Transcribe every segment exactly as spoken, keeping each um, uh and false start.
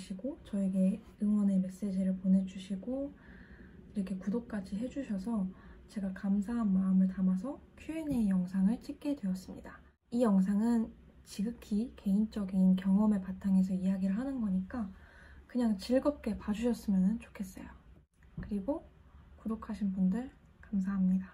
봐주시고 저에게 응원의 메시지를 보내주시고 이렇게 구독까지 해주셔서 제가 감사한 마음을 담아서 큐 앤 에이 영상을 찍게 되었습니다. 이 영상은 지극히 개인적인 경험의 바탕에서 이야기를 하는 거니까 그냥 즐겁게 봐주셨으면 좋겠어요. 그리고 구독하신 분들 감사합니다.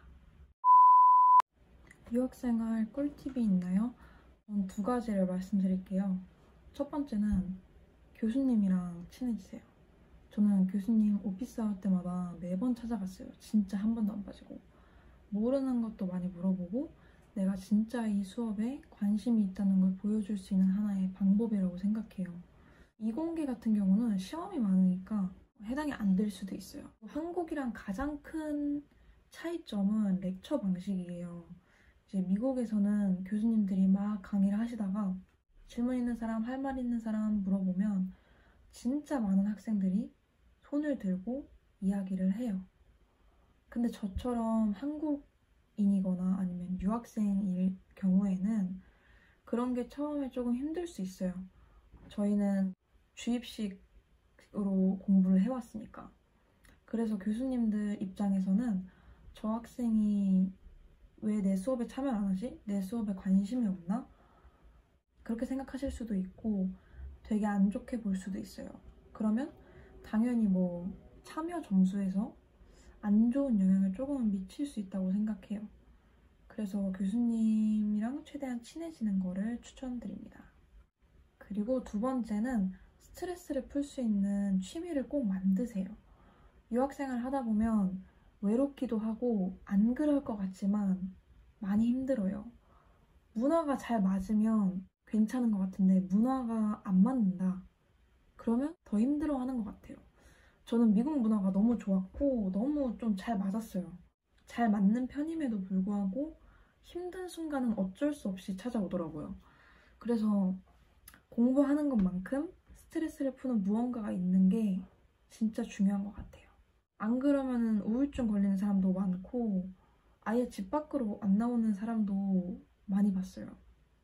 유학생활 꿀팁이 있나요? 저는 두 가지를 말씀드릴게요. 첫 번째는 교수님이랑 친해지세요. 저는 교수님 오피스 아웃 때마다 매번 찾아갔어요. 진짜 한 번도 안 빠지고. 모르는 것도 많이 물어보고 내가 진짜 이 수업에 관심이 있다는 걸 보여줄 수 있는 하나의 방법이라고 생각해요. 이공계 같은 경우는 시험이 많으니까 해당이 안 될 수도 있어요. 한국이랑 가장 큰 차이점은 렉처 방식이에요. 이제 미국에서는 교수님들이 막 강의를 하시다가 질문 있는 사람, 할 말 있는 사람 물어보면 진짜 많은 학생들이 손을 들고 이야기를 해요. 근데 저처럼 한국인이거나 아니면 유학생일 경우에는 그런 게 처음에 조금 힘들 수 있어요. 저희는 주입식으로 공부를 해왔으니까. 그래서 교수님들 입장에서는 저 학생이 왜 내 수업에 참여를 안 하지? 내 수업에 관심이 없나? 그렇게 생각하실 수도 있고 되게 안 좋게 볼 수도 있어요. 그러면 당연히 뭐 참여 점수에서 안 좋은 영향을 조금은 미칠 수 있다고 생각해요. 그래서 교수님이랑 최대한 친해지는 거를 추천드립니다. 그리고 두 번째는 스트레스를 풀 수 있는 취미를 꼭 만드세요. 유학생활 하다 보면 외롭기도 하고 안 그럴 것 같지만 많이 힘들어요. 문화가 잘 맞으면 괜찮은 것 같은데 문화가 안 맞는다. 그러면 더 힘들어하는 것 같아요. 저는 미국 문화가 너무 좋았고 너무 좀 잘 맞았어요. 잘 맞는 편임에도 불구하고 힘든 순간은 어쩔 수 없이 찾아오더라고요. 그래서 공부하는 것만큼 스트레스를 푸는 무언가가 있는 게 진짜 중요한 것 같아요. 안 그러면 우울증 걸리는 사람도 많고 아예 집 밖으로 안 나오는 사람도 많이 봤어요.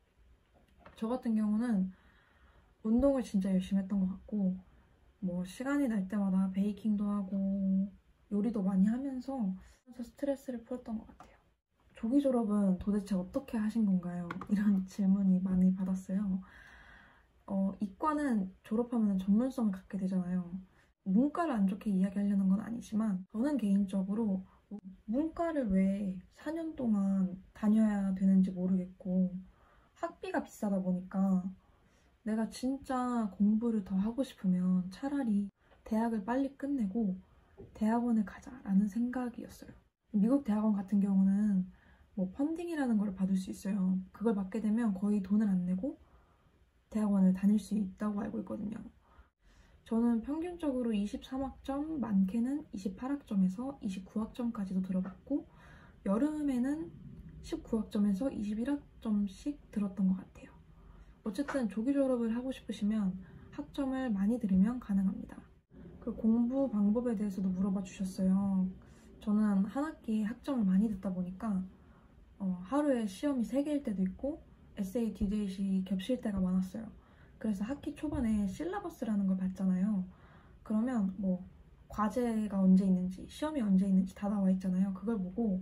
저 같은 경우는 운동을 진짜 열심히 했던 것 같고 뭐 시간이 날 때마다 베이킹도 하고 요리도 많이 하면서 스트레스를 풀었던 것 같아요. 조기 졸업은 도대체 어떻게 하신 건가요? 이런 질문이 많이 받았어요. 어, 이과는 졸업하면 전문성을 갖게 되잖아요. 문과를 안 좋게 이야기하려는 건 아니지만 저는 개인적으로 문과를 왜 사 년 동안 다녀야 되는지 모르겠고 학비가 비싸다 보니까 내가 진짜 공부를 더 하고 싶으면 차라리 대학을 빨리 끝내고 대학원을 가자라는 생각이었어요. 미국 대학원 같은 경우는 뭐 펀딩이라는 걸 받을 수 있어요. 그걸 받게 되면 거의 돈을 안 내고 대학원을 다닐 수 있다고 알고 있거든요. 저는 평균적으로 이십삼 학점, 많게는 이십팔 학점에서 이십구 학점까지도 들어봤고 여름에는 십구 학점에서 이십일 학점씩 들었던 것 같아요. 어쨌든 조기 졸업을 하고 싶으시면 학점을 많이 들으면 가능합니다. 그 공부 방법에 대해서도 물어봐 주셨어요. 저는 한 학기에 학점을 많이 듣다 보니까 어, 하루에 시험이 세 개일 때도 있고 에세이, 디제이시 겹칠 때가 많았어요. 그래서 학기 초반에 실라버스라는 걸 봤잖아요. 그러면 뭐 과제가 언제 있는지, 시험이 언제 있는지 다 나와 있잖아요. 그걸 보고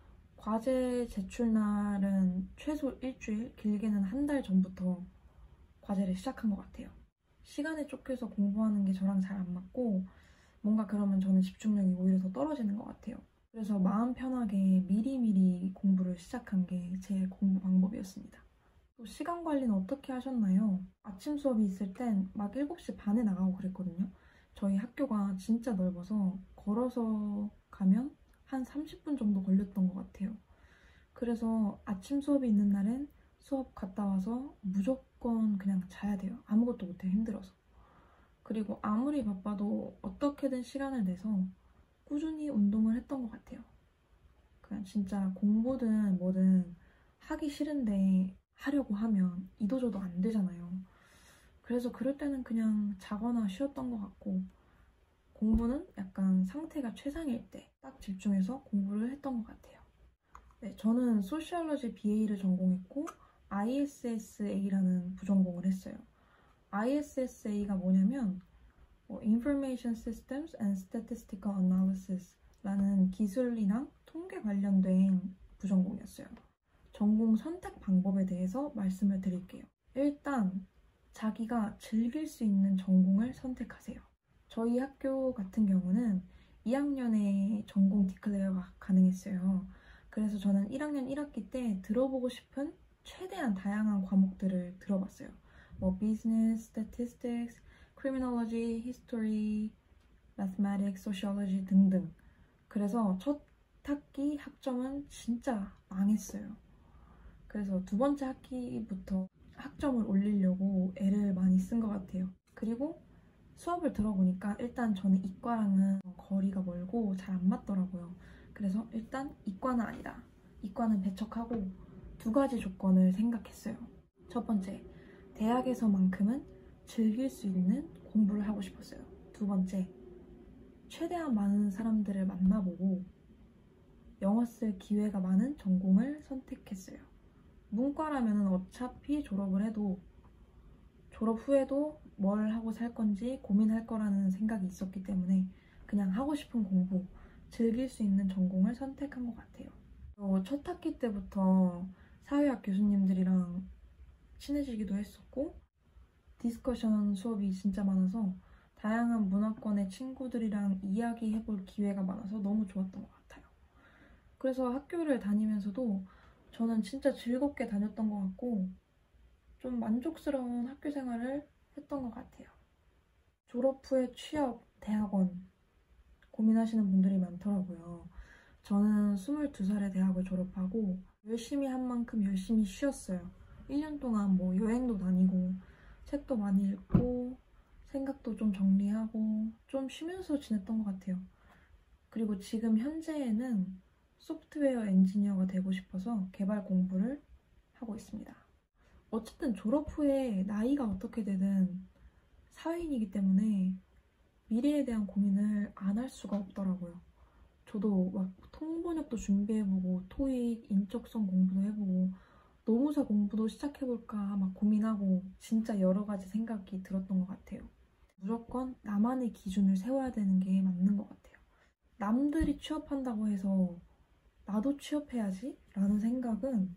과제 제출 날은 최소 일주일, 길게는 한 달 전부터 과제를 시작한 것 같아요. 시간에 쫓겨서 공부하는 게 저랑 잘 안 맞고 뭔가 그러면 저는 집중력이 오히려 더 떨어지는 것 같아요. 그래서 마음 편하게 미리미리 공부를 시작한 게 제 공부 방법이었습니다. 또 시간 관리는 어떻게 하셨나요? 아침 수업이 있을 땐 막 일곱 시 반에 나가고 그랬거든요. 저희 학교가 진짜 넓어서 걸어서 가면 한 삼십 분 정도 걸렸던 것 같아요. 그래서 아침 수업이 있는 날엔 수업 갔다 와서 무조건 그냥 자야 돼요. 아무것도 못해요. 힘들어서. 그리고 아무리 바빠도 어떻게든 시간을 내서 꾸준히 운동을 했던 것 같아요. 그냥 진짜 공부든 뭐든 하기 싫은데 하려고 하면 이도저도 안 되잖아요. 그래서 그럴 때는 그냥 자거나 쉬었던 것 같고 공부는 약간 상태가 최상일 때 딱 집중해서 공부를 했던 것 같아요. 네, 저는 소시올러지 비에이를 전공했고 아이에스에스에이라는 부전공을 했어요. 아이에스에스에이가 뭐냐면 뭐 Information Systems and Statistical Analysis 라는 기술이랑 통계 관련된 부전공이었어요. 전공 선택 방법에 대해서 말씀을 드릴게요. 일단 자기가 즐길 수 있는 전공을 선택하세요. 저희 학교 같은 경우는 이 학년에 전공 디클레어가 가능했어요. 그래서 저는 일 학년 일 학기 때 들어보고 싶은 최대한 다양한 과목들을 들어봤어요. 뭐 Business, Statistics, Criminology, History, Mathematics, Sociology 등등. 그래서 첫 학기 학점은 진짜 망했어요. 그래서 두 번째 학기부터 학점을 올리려고 애를 많이 쓴 것 같아요. 그리고 수업을 들어보니까 일단 저는 이과랑은 거리가 멀고 잘 안 맞더라고요. 그래서 일단 이과는 아니다. 이과는 배척하고 두 가지 조건을 생각했어요. 첫 번째, 대학에서만큼은 즐길 수 있는 공부를 하고 싶었어요. 두 번째, 최대한 많은 사람들을 만나보고 영어 쓸 기회가 많은 전공을 선택했어요. 문과라면 어차피 졸업을 해도 졸업 후에도 뭘 하고 살 건지 고민할 거라는 생각이 있었기 때문에 그냥 하고 싶은 공부, 즐길 수 있는 전공을 선택한 것 같아요. 어, 첫 학기 때부터 사회학 교수님들이랑 친해지기도 했었고 디스커션 수업이 진짜 많아서 다양한 문화권의 친구들이랑 이야기해볼 기회가 많아서 너무 좋았던 것 같아요. 그래서 학교를 다니면서도 저는 진짜 즐겁게 다녔던 것 같고 좀 만족스러운 학교 생활을 했던 것 같아요. 졸업 후에 취업, 대학원 고민하시는 분들이 많더라고요. 저는 스물두 살에 대학을 졸업하고 열심히 한 만큼 열심히 쉬었어요. 일 년 동안 뭐 여행도 다니고 책도 많이 읽고 생각도 좀 정리하고 좀 쉬면서 지냈던 것 같아요. 그리고 지금 현재에는 소프트웨어 엔지니어가 되고 싶어서 개발 공부를 하고 있습니다. 어쨌든 졸업 후에 나이가 어떻게 되든 사회인이기 때문에 미래에 대한 고민을 안 할 수가 없더라고요. 저도 막 통번역도 준비해보고 토익, 인적성 공부도 해보고 노무사 공부도 시작해볼까 막 고민하고 진짜 여러 가지 생각이 들었던 것 같아요. 무조건 나만의 기준을 세워야 되는 게 맞는 것 같아요. 남들이 취업한다고 해서 나도 취업해야지 라는 생각은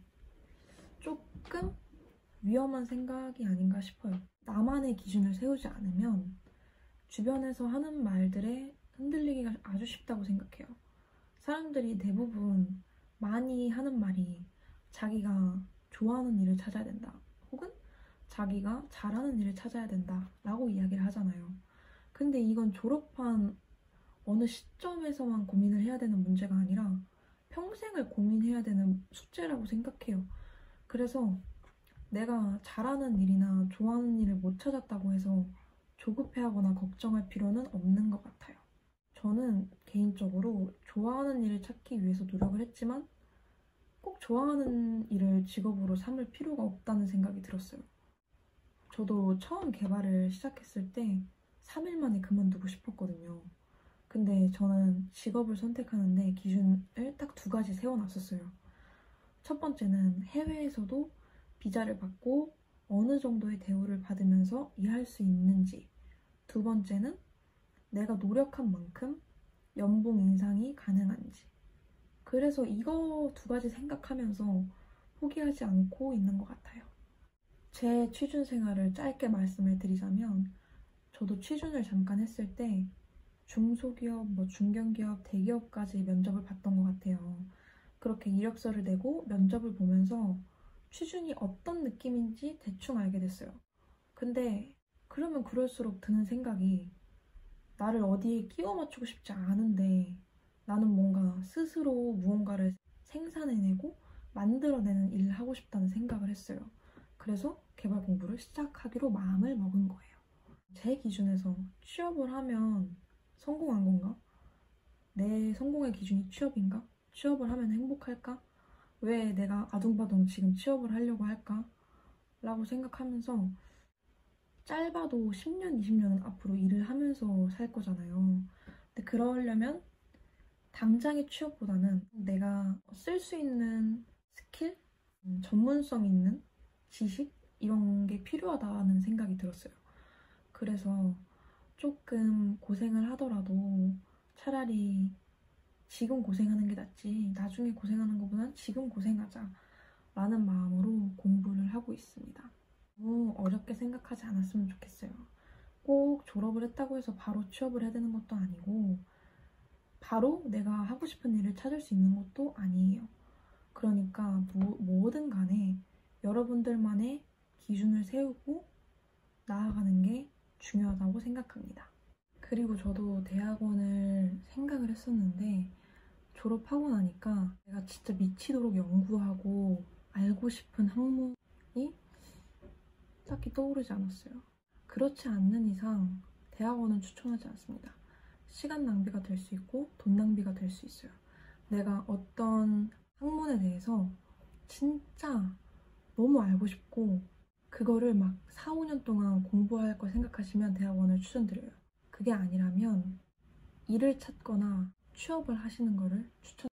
조금 위험한 생각이 아닌가 싶어요. 나만의 기준을 세우지 않으면 주변에서 하는 말들에 흔들리기가 아주 쉽다고 생각해요. 사람들이 대부분 많이 하는 말이 자기가 좋아하는 일을 찾아야 된다. 혹은 자기가 잘하는 일을 찾아야 된다. 라고 이야기를 하잖아요. 근데 이건 졸업한 어느 시점에서만 고민을 해야 되는 문제가 아니라 평생을 고민해야 되는 숙제라고 생각해요. 그래서 내가 잘하는 일이나 좋아하는 일을 못 찾았다고 해서 조급해하거나 걱정할 필요는 없는 것 같아요. 저는 개인적으로 좋아하는 일을 찾기 위해서 노력을 했지만 꼭 좋아하는 일을 직업으로 삼을 필요가 없다는 생각이 들었어요. 저도 처음 개발을 시작했을 때 삼 일 만에 그만두고 싶었거든요. 근데 저는 직업을 선택하는데 기준을 딱 두 가지 세워놨었어요. 첫 번째는 해외에서도 비자를 받고 어느 정도의 대우를 받으면서 일할 수 있는지, 두 번째는 내가 노력한 만큼 연봉 인상이 가능한지. 그래서 이거 두 가지 생각하면서 포기하지 않고 있는 것 같아요. 제 취준 생활을 짧게 말씀을 드리자면 저도 취준을 잠깐 했을 때 중소기업, 뭐 중견기업, 대기업까지 면접을 봤던 것 같아요. 그렇게 이력서를 내고 면접을 보면서 취준이 어떤 느낌인지 대충 알게 됐어요. 근데 그러면 그럴수록 드는 생각이 나를 어디에 끼워 맞추고 싶지 않은데 나는 뭔가 스스로 무언가를 생산해내고 만들어내는 일을 하고 싶다는 생각을 했어요. 그래서 개발 공부를 시작하기로 마음을 먹은 거예요. 제 기준에서 취업을 하면 성공한 건가? 내 성공의 기준이 취업인가? 취업을 하면 행복할까? 왜 내가 아둥바둥 지금 취업을 하려고 할까? 라고 생각하면서 짧아도 십 년, 이십 년은 앞으로 일을 하면서 살 거잖아요. 근데 그러려면 당장의 취업보다는 내가 쓸 수 있는 스킬? 음, 전문성 있는 지식? 이런 게 필요하다는 생각이 들었어요. 그래서 조금 고생을 하더라도 차라리 지금 고생하는 게 낫지 나중에 고생하는 것보단 지금 고생하자 라는 마음으로 공부를 하고 있습니다. 너무 어렵게 생각하지 않았으면 좋겠어요. 꼭 졸업을 했다고 해서 바로 취업을 해야 되는 것도 아니고 바로 내가 하고 싶은 일을 찾을 수 있는 것도 아니에요. 그러니까 뭐, 뭐든 간에 여러분들만의 기준을 세우고 나아가는 게 중요하다고 생각합니다. 그리고 저도 대학원을 생각을 했었는데 졸업하고 나니까 내가 진짜 미치도록 연구하고 알고 싶은 학문이 딱히 떠오르지 않았어요. 그렇지 않는 이상 대학원은 추천하지 않습니다. 시간 낭비가 될 수 있고 돈 낭비가 될 수 있어요. 내가 어떤 학문에 대해서 진짜 너무 알고 싶고 그거를 막 사, 오 년 동안 공부할 걸 생각하시면 대학원을 추천드려요. 그게 아니라면 일을 찾거나 취업을 하시는 거를 추천드립니다.